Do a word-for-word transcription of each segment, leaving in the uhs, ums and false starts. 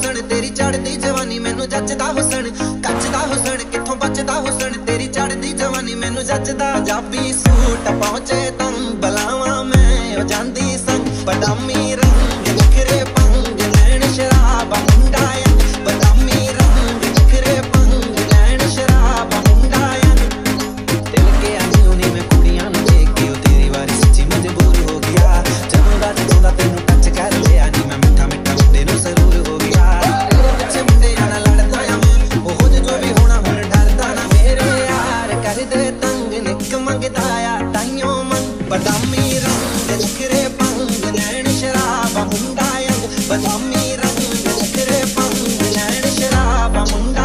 हुसन तेरी चढ़दी जवानी मैनू जचदा हुसन कचदा हुसन किथों बचदा हुसन तेरी चढ़दी जवानी मैनू जचदा जाबी सूट पहुंचे तंग बलावा मैं ओ जांदी संग बदामी रंग निखरे पंग लैन शराब मुंडा बदामी रंग निखरे पंग लैन शराब मुंडा दिल के आनी उन्हीं में कुड़ियां नू देख के तेरी वारी सच्ची मजबूर हो गया जदों दा जदों दा तेनू टच कर लिया नी मैं मिठा मिठा मुंडे नू जरूर हो गया पिछे मुंडे जाना लड़दा आ मैं वो जो भी होना हुण डरदा ना मेरे यार कर दे तंग निक मंगदा आ ताइयों मंग बदामी रंग निखरे पंग लैन शराब मुंडा बदामी रंग निखरे पंग लैन शराब मुंडा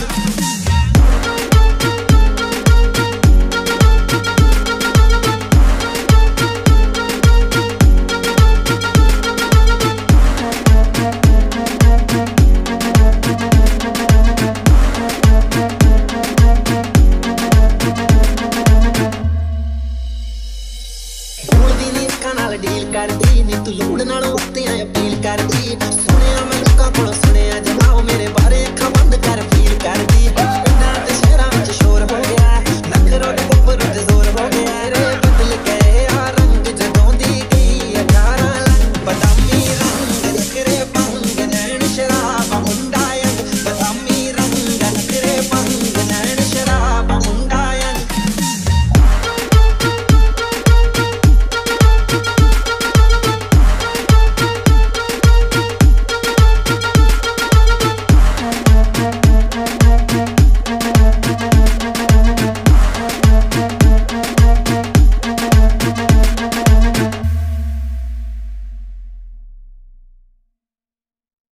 डील कर दी नी तू लूड़ नालों उत्ते अपील कर दी सुनिया मैं लोकां कोलों सुनिया जनाओ मेरे बारे अखां बंद कर